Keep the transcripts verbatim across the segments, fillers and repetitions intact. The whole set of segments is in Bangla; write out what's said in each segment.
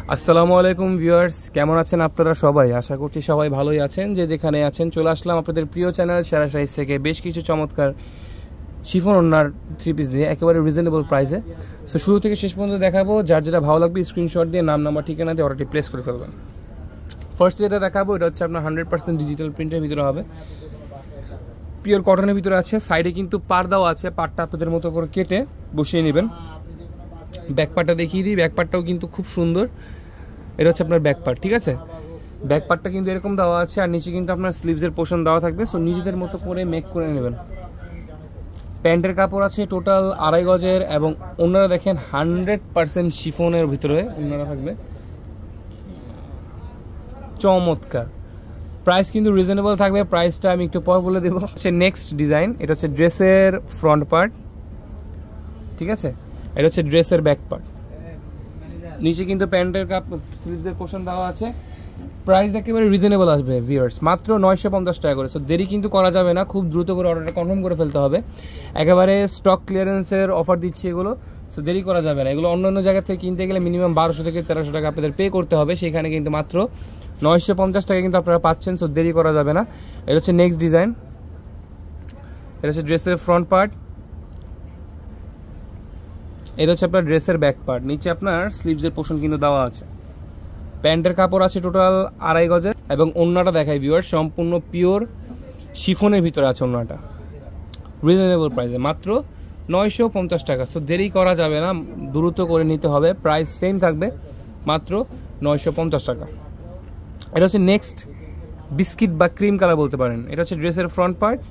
আসসালামু আলাইকুম ভিউয়ার্স, কেমন আছেন আপনারা সবাই? আশা করছি সবাই ভালোই আছেন। যে যেখানে আছেন চলে আসলাম আপনাদের প্রিয় চ্যানেল সেরা সাইজ থেকে বেশ কিছু চমৎকার শিফন ওড়নার থ্রি পিস দিয়ে একেবারে রিজনেবল প্রাইসে। সো শুরু থেকে শেষ পর্যন্ত দেখাবো, যার যেটা ভালো লাগবে স্ক্রিনশট দিয়ে নাম নাম্বার ঠিকানা দিয়ে অর্ডারটি প্লেস করে ফেলবেন। ফার্স্ট যেটা দেখাবো এটা হচ্ছে আপনার হান্ড্রেড পার্সেন্ট ডিজিটাল প্রিন্টের ভিতরে হবে, পিওর কটনের ভিতরে আছে। সাইডে কিন্তু পাড়দাও আছে, পাড়টা আপনাদের মতো করে কেটে বসিয়ে নেবেন। ব্যাক পার্টটা দেখিয়ে দিই, ব্যাক পার্টটাও কিন্তু খুব সুন্দর। এটা হচ্ছে আপনার ব্যাক পার্ট, ঠিক আছে। ব্যাক পার্টটা কিন্তু এরকম দেওয়া আছে, আর নিচে কিন্তু আপনার স্লিভসের পোর্শন দেওয়া থাকবে। সো নিজেদের মতো করে মেক করে নেবেন। প্যান্টের কাপড় আছে টোটাল আড়াই গজের, এবং ওনারা দেখেন হান্ড্রেড পার্সেন্ট শিফনের ভিতরে ওনারা থাকবে, চমৎকার। প্রাইস কিন্তু রিজনেবল থাকবে, প্রাইসটা আমি একটু পর বলে দেবো। হচ্ছে নেক্সট ডিজাইন, এটা হচ্ছে ড্রেসের ফ্রন্ট পার্ট, ঠিক আছে। এটা হচ্ছে ড্রেসের ব্যাক পার্ট। নিচে কিন্তু প্যান্টের কাপ স্লিভসের পোর্শন দেওয়া আছে। প্রাইস একেবারে রিজনেবল আসবে ভিউয়ার্স, মাত্র নয়শো পঞ্চাশ টাকা করে। সো দেরি কিন্তু করা যাবে না, খুব দ্রুত করে অর্ডারটা কনফার্ম করে ফেলতে হবে। একেবারে স্টক ক্লিয়ারেন্সের অফার দিচ্ছি এগুলো, সো দেরি করা যাবে না। এগুলো অন্য অন্য জায়গা থেকে কিনতে গেলে মিনিমাম বারোশো থেকে তেরোশো টাকা আপনাদের পে করতে হবে, সেখানে কিন্তু মাত্র নয়শো পঞ্চাশ টাকা কিন্তু আপনারা পাচ্ছেন। সো দেরি করা যাবে না। এটা হচ্ছে নেক্সট ডিজাইন, এটা হচ্ছে ড্রেসের ফ্রন্ট পার্ট, এটা হচ্ছে আপনার ড্রেসের ব্যাক পার্ট। নিচে আপনার স্লিভসের পোর্শন কিন্তু দেওয়া আছে। প্যান্টের কাপড় আছে টোটাল আড়াই গজের, এবং ওড়নাটা দেখাই ভিউয়ার, সম্পূর্ণ পিওর শিফনের ভিতরে আছে ওড়নাটা, রিজনেবল প্রাইসে মাত্র নয়শো পঞ্চাশ টাকা। সো দেরি করা যাবে না, দ্রুত করে নিতে হবে। প্রাইস সেম থাকবে, মাত্র নয়শো পঞ্চাশ টাকা। এটা হচ্ছে নেক্সট বিস্কিট বা ক্রিম কালার বলতে পারেন। এটা হচ্ছে ড্রেসের ফ্রন্ট পার্ট,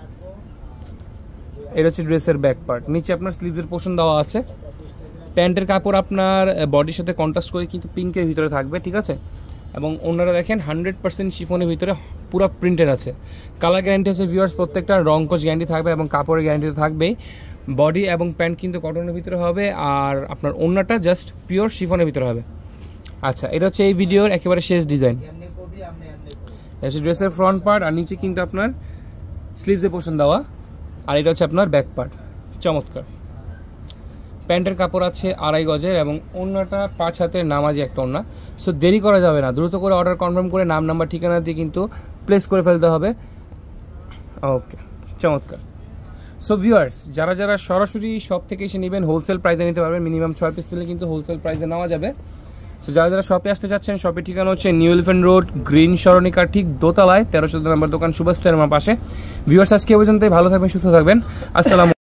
এটা হচ্ছে ড্রেসের ব্যাক পার্ট। নিচে আপনার স্লিভসের পোর্শন দেওয়া আছে। প্যান্টের কাপড় আপনার বডির সাথে কন্ট্রাস্ট করে কিন্তু পিঙ্কের ভিতরে থাকবে, ঠিক আছে। এবং ওনারা দেখেন হান্ড্রেড পার্সেন্ট শিফনের ভিতরে পুরো প্রিন্টেড আছে। কালার গ্যারান্টি আছে ভিউয়ার্স, প্রত্যেকটা রং কোচ গ্যারান্টি থাকবে, এবং কাপড়ের গ্যারান্টি তো থাকবেই। বডি এবং প্যান্ট কিন্তু কটনের ভিতরে হবে, আর আপনার ওড়নাটা জাস্ট পিওর শিফনের ভিতরে হবে। আচ্ছা, এটা হচ্ছে এই ভিডিওর একেবারে শেষ ডিজাইন। এটা হচ্ছে ড্রেসের ফ্রন্ট পার্ট, আর নিচে কিন্তু আপনার স্লিভসের পোর্শন দেওয়া, আর এটা হচ্ছে আপনার ব্যাক পার্ট, চমৎকার। প্যান্টের কাপড় আছে আড়াই গজের, এবং ওড়নাটা পাঁচ হাতের নামাজি একটা ওড়না। সো দেরি করা যাবে না, দ্রুত করে অর্ডার কনফার্ম করে নাম নাম্বার ঠিকানা দিয়ে কিন্তু প্লেস করে ফেলতে হবে। ওকে, চমৎকার। সো ভিউয়ার্স, যারা যারা সরাসরি শপ থেকে এসে নেবেন হোলসেল প্রাইসে নিতে পারবেন। মিনিমাম ছয় পিস নিলে কিন্তু হোলসেল প্রাইসে নেওয়া যাবে। সো যারা যারা শপে আসতে চাচ্ছেন, শপের ঠিকানা হচ্ছে নিউ এলিফ্যান্ট রোড, গ্রিন সরণিকার ঠিক দোতলায়, তেরো চোদ্দ নম্বর দোকান, সুভাষ আমার পাশে। ভিউয়ার্স, আজকে পর্যন্তই, ভালো থাকবেন, সুস্থ থাকবেন, আসসালাম।